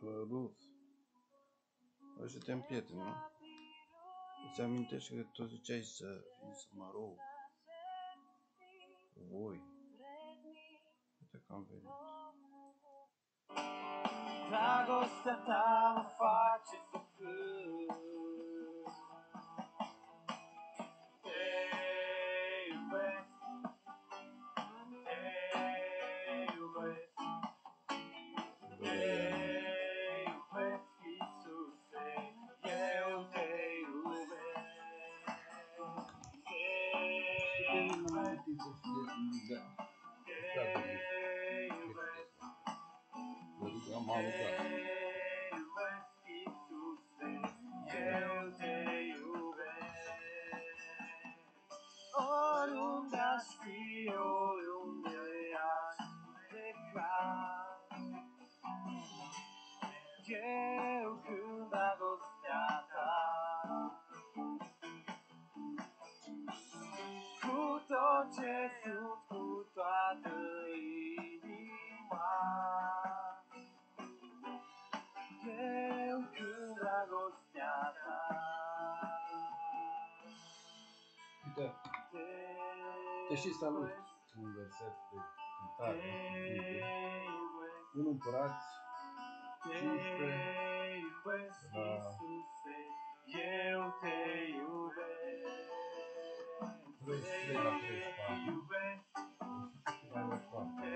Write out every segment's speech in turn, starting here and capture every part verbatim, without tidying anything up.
Ruth. Așa te împietri, nu? Îți amintești că tu ziceai să fii sămărou. Voi. Uite că am venit. Dragostea ta mă face să cânt. Te iubesc, te iubesc, te iubesc, Iisuse, eu te iubesc. Te iubesc, te iubesc, Am auzat. Iisuse, eu te iubesc. Oriunde aș fi, oriunde aș pleca, eu cânt dragostea ta. Cu tot ce sunt, cu toată inima, eu cânt dragostea ta. Uite, te și salut un verset de cântare. În Împărați cincisprezece, la eu te iubesc. treizeci și trei la treizeci și patru. Mai departe,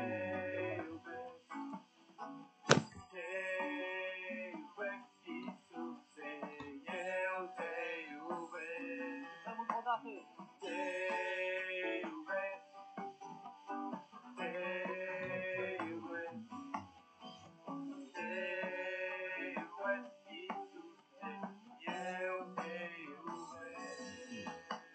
Te iubesc, Iisuse, eu te iubesc. Încă o dată. Te iubesc, te iubesc, te iubesc, Iisuse, eu te iubesc.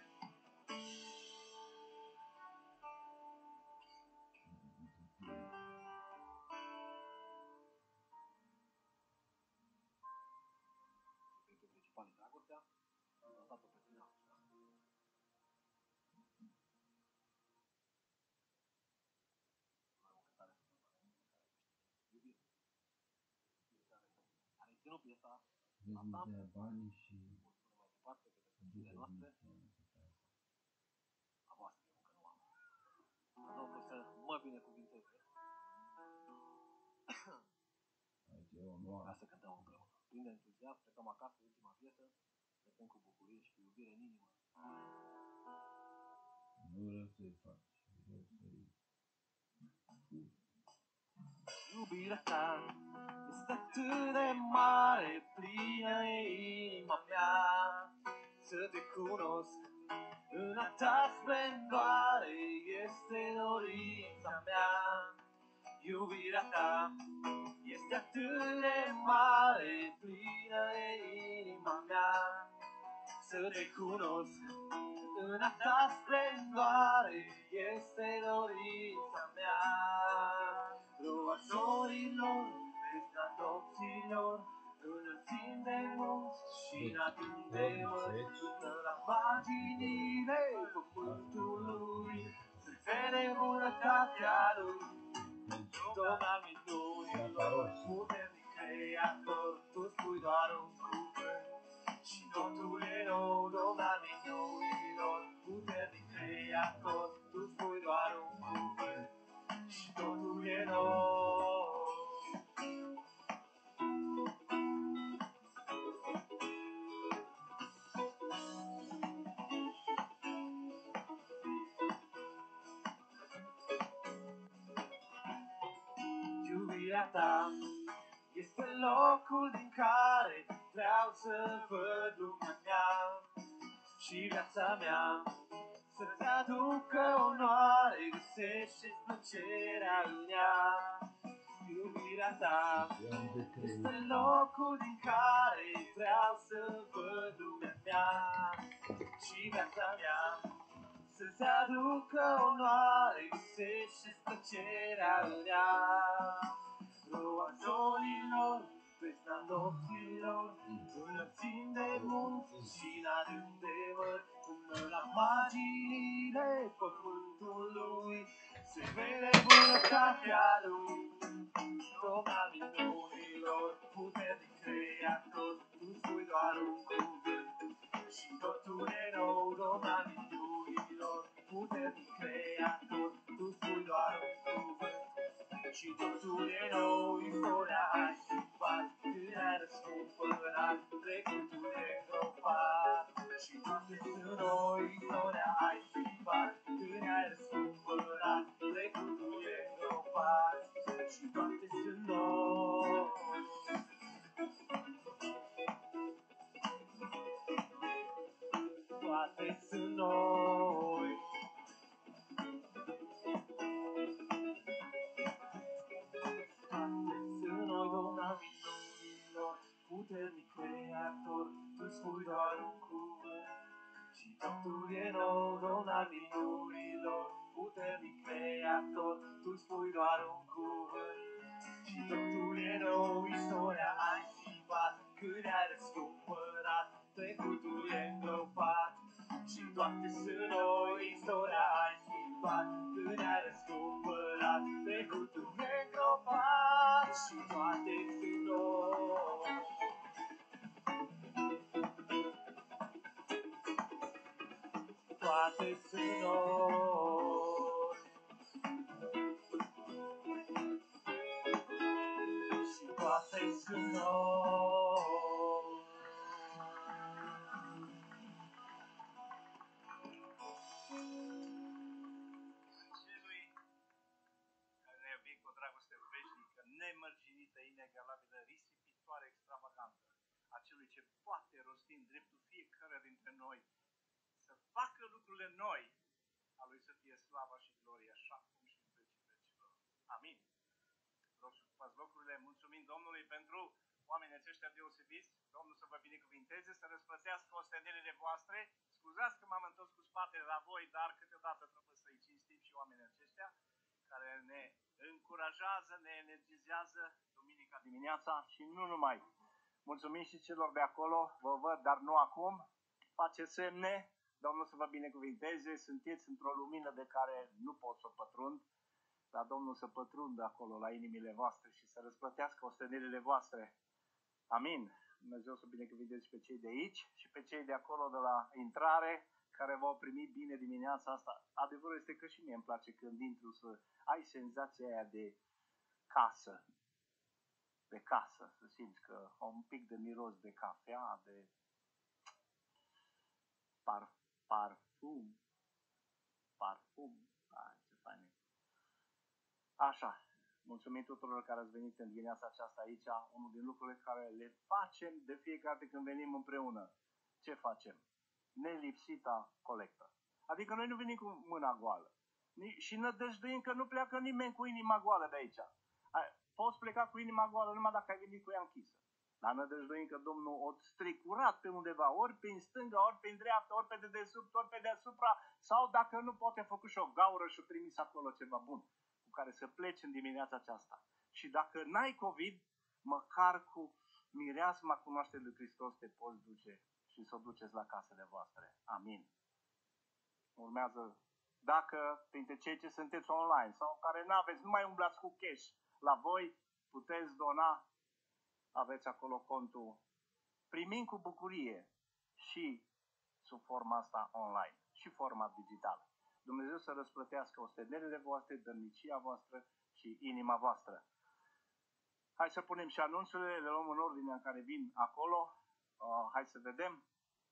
Principal e dragostea, am lăsat-o pe final. Mai o cântare iubire. Care ținut piesa asta, banii și mai departe, pe descrierile noastre, a voastră, eu încă nu am. Domnul să mă binecuvinteze. aici e onoare. Ca să cântăm împreună. Plin de entuziasm, plecăm acasă, ultima piesă, plecăm cu bucurie și cu iubire în inimă. Nu vreau să-i faci, vreau să-i... Iubirea ta este atât de mare, plină e inima mea. Să te cunosc în a ta splendoare, este dorința mea. Iubirea ta este atât de mare, plină e inima mea. Să te cunosc în a ta splendoare, este dorința mea. Roa zorilor, vesna nopților, înălțim de munți și în adânc de mări, până la marginile pământului, se vede bunătatea lui. Domn al minunilor, puternic creator, tu spui doar un cuvânt și totul e nou. Domn al minunilor, puternic creator, tu spui doar un cuvânt și totul e nou. Iubirea ta este locul din care vreau să văd lumea mea și viața mea. Să-ți aducă onoare, găsește-ți plăcerea în ea. Iubirea ta este locul din care vreau să văd lumea mea și viața mea. Să-ți aducă onoare, găsește-ți plăcerea în ea. Roa zorilor, vesna nopților, înălțim de munți și în adânc de mări, până la marginile pământului, se vede bunătatea lui. Domn al minunilor, și totul e nou, istoria ai schimbat, când ai răscumpărat, trecutul e îngropat. Și toate sunt noi, istoria ai schimbat, când ai răscumpărat, trecutul e îngropat. Și toate sunt noi. Toate sunt noi. Toate sunt noi, Domnul minunilor, puternic creator, tu spui doar un cuvânt. Și totul e nou, Domnul minunilor, puternic creator, tu spui doar un cuvânt. Și totul e nou, istoria ai schimbat, când ai răscumpărat, trecutul e îngropat. Și toate sunt noi, istoria ai schimbat, când ai răscumpărat, trecutul e îngropat. Și toate sunt noi. Toate sunt noi. Și toate sunt noi. Celui care ne-a iubit cu o dragoste veșnică, nemărginită, inegalabilă, risipitoare, extravagantă, a celui ce poate rosti în dreptul fiecare dintre noi, să facă lucrurile noi, a lui să fie slava și gloria și acum și în vecii vecilor. Amin. Rog să ocupați locurile, mulțumim Domnului pentru oamenii aceștia deosebiți. Domnul să vă binecuvinteze, să răsplătească ostenelile voastre. Scuzați că m-am întors cu spatele la voi, dar câteodată trebuie să-i cinstim și oamenii aceștia care ne încurajează, ne energizează duminica dimineața și nu numai. Mulțumim și celor de acolo, vă văd, dar nu acum. Faceți semne, Domnul să vă binecuvinteze, sunteți într-o lumină de care nu pot să o pătrund, dar Domnul să pătrundă acolo la inimile voastre și să răsplătească ostenelile voastre. Amin. Dumnezeu să binecuvinteze pe cei de aici și pe cei de acolo de la intrare, care v-au primit bine dimineața asta. Adevărul este că și mie îmi place când intru să ai senzația aia de casă. De casă, să simți că un pic de miros de cafea, de par, parfum. Parfum. Ai, ce fain. Așa. Mulțumim tuturor care ați venit în dimineața aceasta aici. Unul din lucrurile care le facem de fiecare dată când venim împreună. Ce facem? Nelipsita colectă. Adică noi nu venim cu mâna goală. Și nădăjduim că nu pleacă nimeni cu inima goală de aici. Poți pleca cu inima goală numai dacă ai venit cu ea închisă. Dar nădăjduim că Domnul o stricurat pe undeva, ori pe stânga, ori pe dreapta, ori pe dedesubt, ori pe deasupra, sau dacă nu poate a făcut și o gaură și a trimis acolo ceva bun cu care să pleci în dimineața aceasta. Și dacă n-ai COVID, măcar cu mireasma cunoașterii lui Hristos te poți duce și să o duceți la casele voastre. Amin. Urmează, dacă printre cei ce sunteți online sau care n-aveți, nu mai umblați cu cash la voi, puteți dona, aveți acolo contul, primim cu bucurie și sub forma asta online și forma digitală. Dumnezeu să răsplătească ostenelile voastre, dărnicia voastră și inima voastră. Hai să punem și anunțurile, le luăm în ordinea în care vin acolo. Uh, hai să vedem.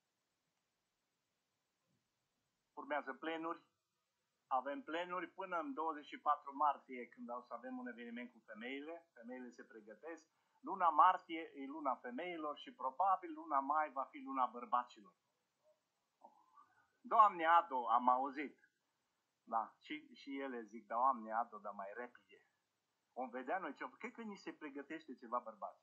Urmează plenuri. Avem plenuri până în douăzeci și patru martie, când o să avem un eveniment cu femeile. Femeile se pregătesc. Luna martie e luna femeilor și probabil luna mai va fi luna bărbaților. Doamne Ado, am auzit. Da, și, și ele zic, Doamne Ado, dar mai repede. Vom vedea noi ce... Cred că ni se pregătește ceva bărbați.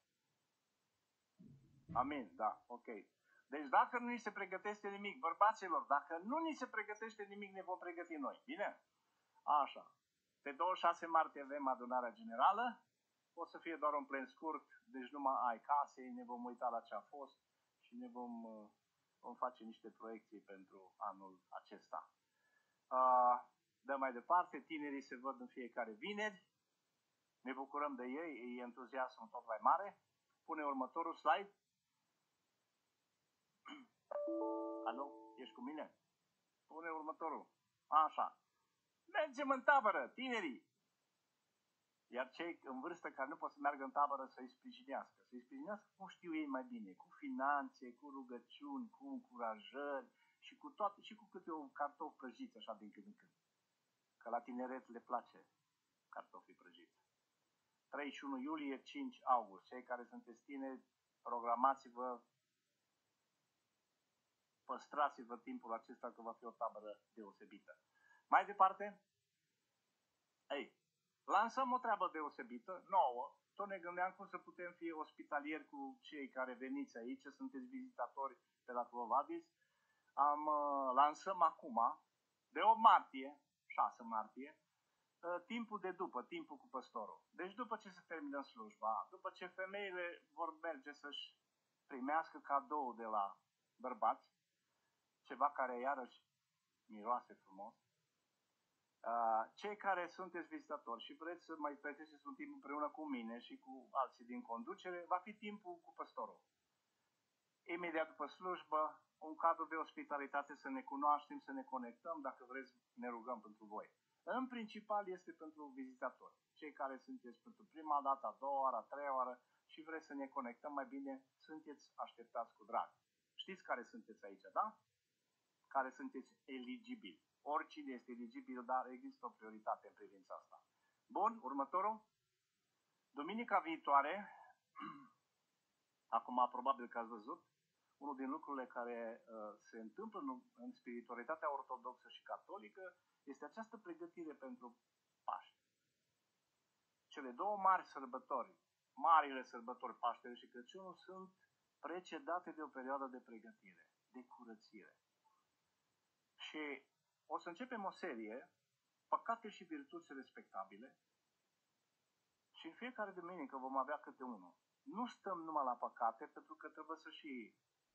Amin, da, ok. Deci dacă nu ni se pregătește nimic, bărbaților, dacă nu ni se pregătește nimic, ne vom pregăti noi. Bine? Așa. Pe douăzeci și șase martie avem adunarea generală. O să fie doar un plen scurt, deci numai ai casei, ne vom uita la ce a fost și ne vom, vom face niște proiecții pentru anul acesta. Uh, dăm mai departe, tinerii se văd în fiecare vineri. Ne bucurăm de ei, e entuziasm tot mai mare. Pune următorul slide. Alo, ești cu mine? Pune următorul. Așa. Mergem în tabără, tinerii. Iar cei în vârstă care nu pot să meargă în tabără să-i sprijinească. Să-i sprijinească cum știu ei mai bine, cu finanțe, cu rugăciuni, cu încurajări și cu toate, și cu câte un cartof prăjiți așa din când în când. Că la tineret le place cartofii prăjiți. treizeci și unu iulie, cinci august. Cei care sunteți tineri, programați-vă, păstrați-vă timpul acesta că va fi o tabără deosebită. Mai departe, ei, lansăm o treabă deosebită, nouă. Tot ne gândeam cum să putem fi ospitalieri cu cei care veniți aici, sunteți vizitatori pe la Quo Vadis. Am, uh, lansăm acum, de opt martie, șase martie, uh, timpul de după, timpul cu păstorul. Deci după ce se termină slujba, după ce femeile vor merge să-și primească cadou de la bărbați, ceva care iarăși miroase frumos, Uh, cei care sunteți vizitatori și vreți să mai petreceți un timp împreună cu mine și cu alții din conducere, va fi timpul cu păstorul. Imediat după slujbă, un cadru de ospitalitate, să ne cunoaștem, să ne conectăm, dacă vreți ne rugăm pentru voi. În principal este pentru vizitatori, cei care sunteți pentru prima dată, a doua oară, a treia oară și vreți să ne conectăm mai bine, sunteți așteptați cu drag. Știți care sunteți aici, da? Care sunteți eligibili. Oricine este eligibil, dar există o prioritate în privința asta. Bun, următorul. Duminica viitoare, acum probabil că ați văzut, unul din lucrurile care uh, se întâmplă în, în spiritualitatea ortodoxă și catolică este această pregătire pentru Paște. Cele două mari sărbători, marile sărbători, Paștele și Crăciunul, sunt precedate de o perioadă de pregătire, de curățire. Și o să începem o serie, păcate și virtuți respectabile, și în fiecare duminică vom avea câte unul. Nu stăm numai la păcate, pentru că trebuie să și,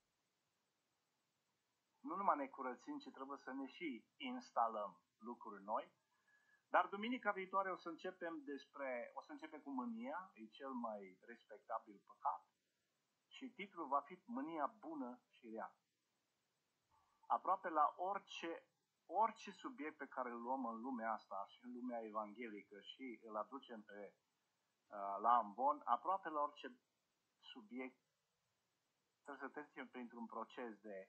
nu numai ne curățim, ci trebuie să ne și instalăm lucruri noi. Dar duminica viitoare o să începem despre, o să începem cu mânia, e cel mai respectabil păcat, și titlul va fi Mânia bună și rea. Aproape la orice Orice subiect pe care îl luăm în lumea asta și în lumea evanghelică și îl aducem pe, uh, la ambon, aproape la orice subiect trebuie să trecem printr-un proces de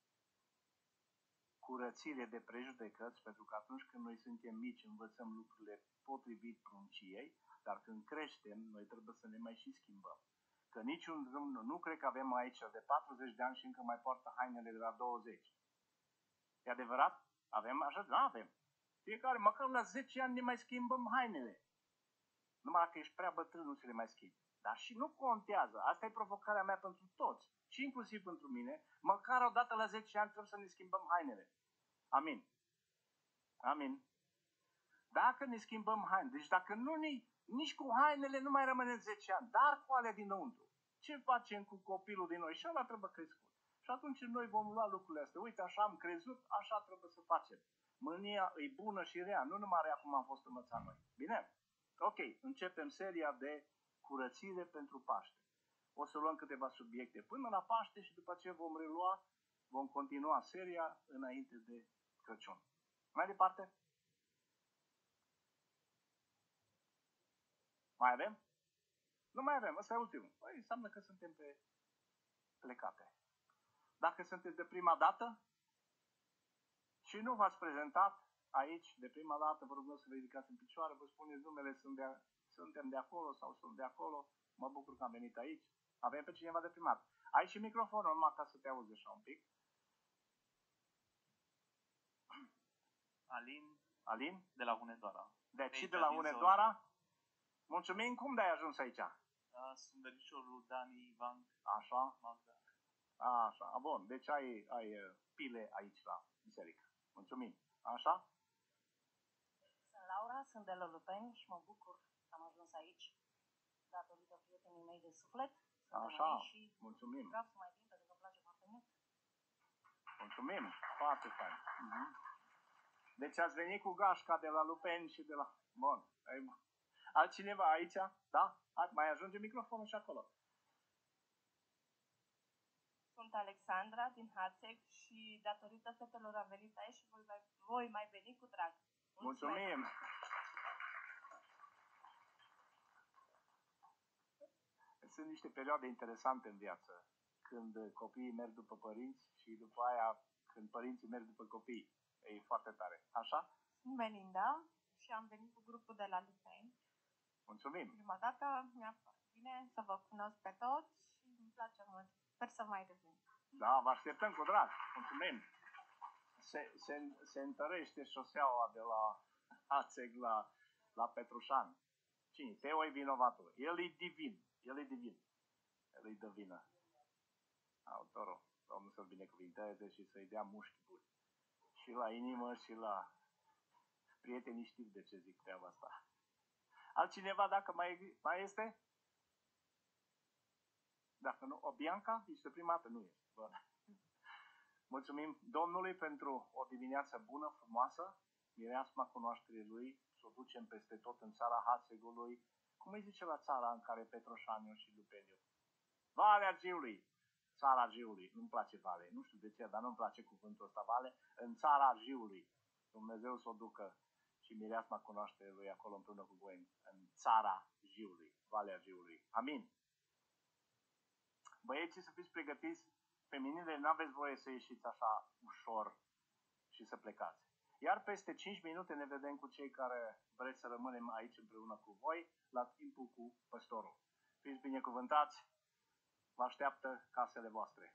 curățire, de prejudecăți, pentru că atunci când noi suntem mici învățăm lucrurile potrivit prunciei, dar când creștem noi trebuie să ne mai și schimbăm. Că niciun drum, nu cred că avem aici de patruzeci de ani și încă mai poartă hainele de la douăzeci. E adevărat? Avem așa? Nu avem. Fiecare, măcar la zece ani ne mai schimbăm hainele. Numai dacă ești prea bătrân nu se le mai schimbi. Dar și nu contează. Asta e provocarea mea pentru toți. Și inclusiv pentru mine. Măcar o dată la zece ani trebuie să ne schimbăm hainele. Amin. Amin. Dacă ne schimbăm hainele, deci dacă nu ne, nici cu hainele nu mai rămânem zece ani, dar cu alea dinăuntru. Ce facem cu copilul din noi? Și ăla trebuie crescut. Și atunci noi vom lua lucrurile astea. Uite, așa am crezut, așa trebuie să facem. Mânia e bună și rea, nu numai rea cum am fost învățat noi. Bine? Ok, începem seria de curățire pentru Paște. O să luăm câteva subiecte până la Paște și după ce vom relua, vom continua seria înainte de Crăciun. Mai departe? Mai avem? Nu mai avem, ăsta e ultimul. Păi înseamnă că suntem pe plecate. Dacă sunteți de prima dată și nu v-ați prezentat aici de prima dată, vă rugăm să vă ridicați în picioare, vă spuneți numele, sunt de, suntem de acolo sau sunt de acolo, mă bucur că am venit aici. Avem pe cineva de prima dată. Ai și microfonul, numai ca să te auzi așa un pic. Alin, Alin? de la Hunedoara. Deci și Aici, de la din Hunedoara. Mulțumim, cum de-ai ajuns aici? zonă. Sunt verișorul Dani Ivan Așa, Magda. așa, bun, deci ai, ai uh, pile aici la biserică. Mulțumim. Așa? Sunt Laura, sunt de Lălupeni și mă bucur că am ajuns aici datorită prietenii mei de suflet. Suntem Așa, aici și mulțumim. vreau să mai vin pentru că îmi place foarte mult. Mulțumim, foarte fain. Uh-huh. Deci ați venit cu gașca de la Lupeni și de la... Bun. Altcineva aici? Da? Mai ajunge microfonul și acolo. Sunt Alexandra din Hațeg și datorită fetelor am venit aici și voi mai, voi mai veni cu drag. Mulțumesc. Mulțumim! sunt niște perioade interesante în viață, când copiii merg după părinți și după aia când părinții merg după copii. E foarte tare. Așa? Sunt Melinda și am venit cu grupul de la Lipeni. Mulțumim! Prima dată mi-a fost bine să vă cunosc pe toți și îmi place mult. Sper să mai revin. Da, vă așteptăm cu drag. Mulțumim! Se, se, se întărește șoseaua de la Hațeg la, la Petrușan. Cine? Teo e vinovatul. El e divin. El e divin. El e divină. Autorul. Domnul să-l binecuvinteze și să-i dea mușchi buni. Și la inimă și la prietenii știu de ce zic treaba asta. Altcineva dacă mai, mai este? Dacă nu, o Bianca? Este prima dată, nu este. Bă. Mulțumim Domnului pentru o dimineață bună, frumoasă, mireasma cunoașterii Lui, să o ducem peste tot în țara Hațegului, cum îi zice la țara în care Petroșaniu și Lupeniu? Valea Giului, țara Giului, nu-mi place vale, nu știu de ce, dar nu-mi place cuvântul ăsta vale, în țara Giului, Dumnezeu să o ducă și mireasma cunoașterii Lui acolo împreună cu voi, în țara Giului, Valea Giului. Amin. Băieții să fiți pregătiți, feminile n-aveți voie să ieșiți așa ușor și să plecați. Iar peste cinci minute ne vedem cu cei care vreți să rămânem aici împreună cu voi la timpul cu păstorul. Fiți binecuvântați, vă așteaptă casele voastre.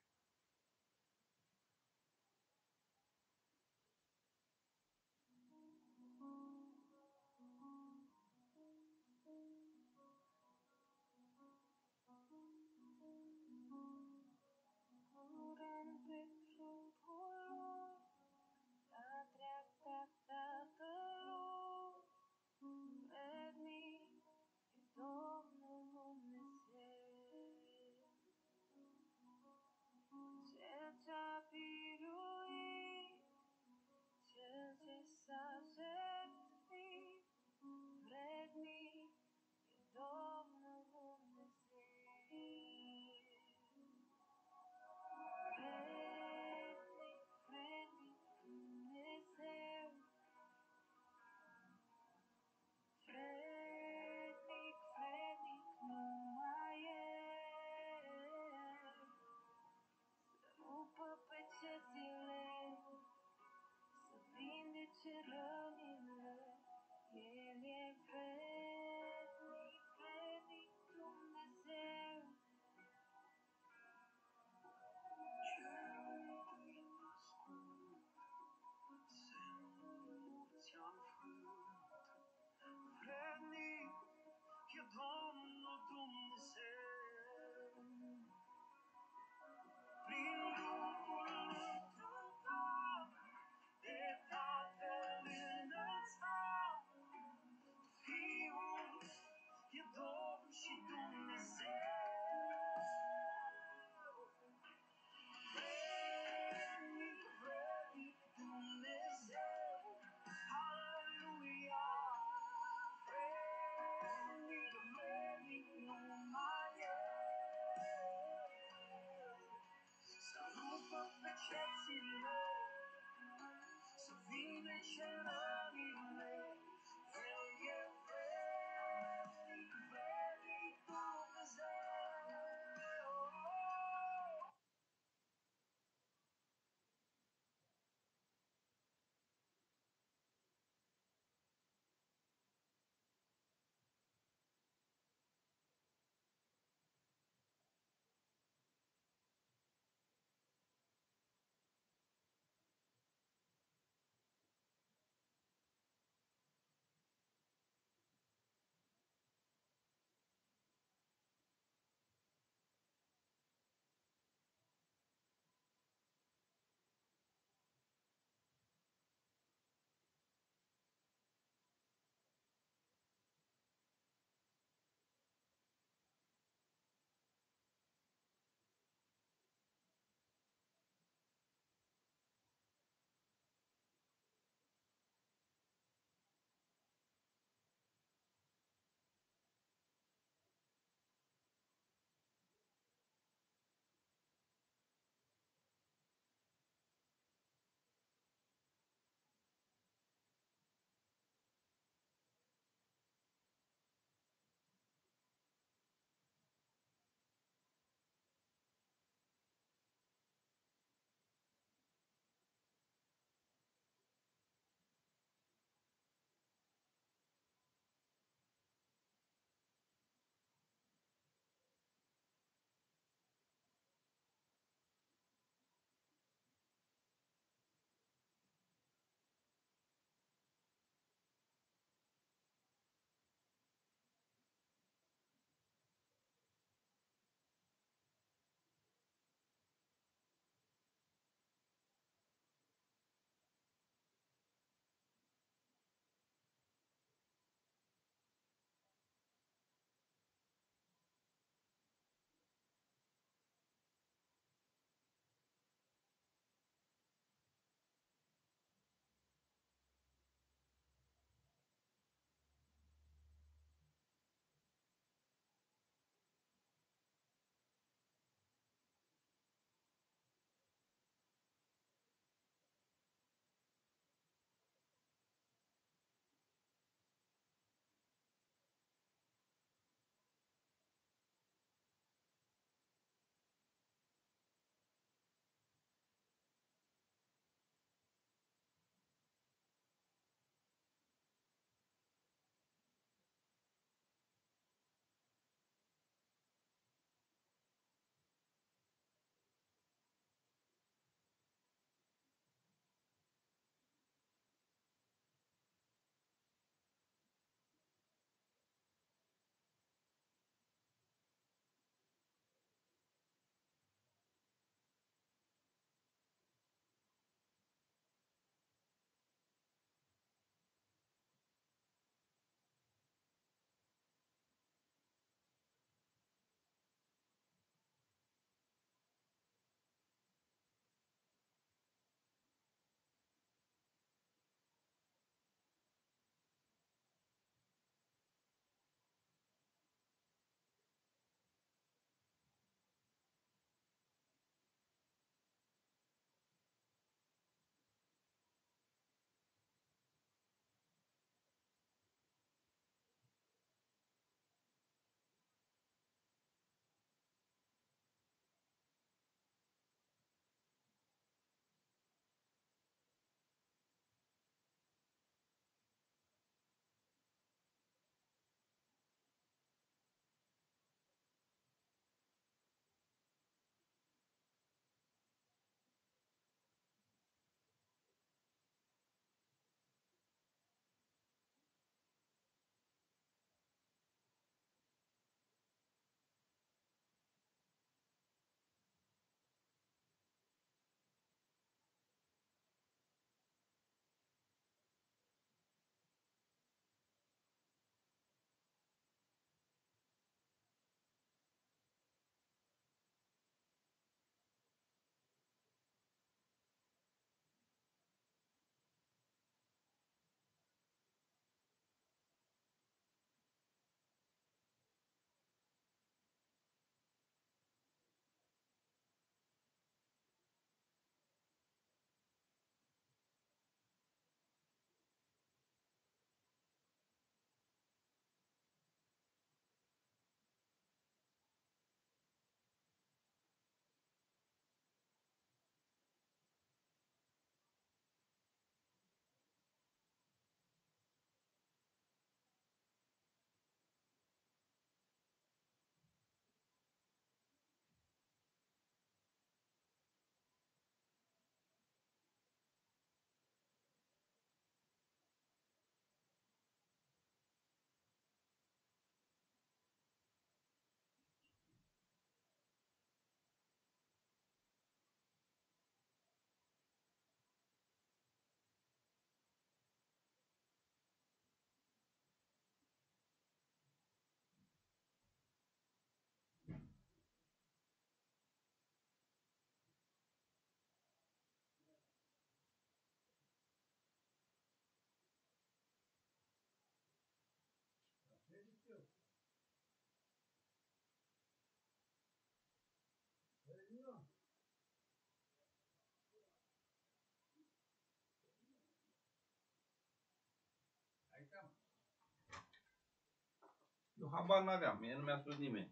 Eu habar n-aveam, mie nu mi-a spus nimeni.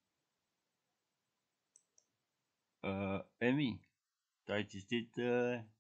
Uh, Emi, tu ai citit uh,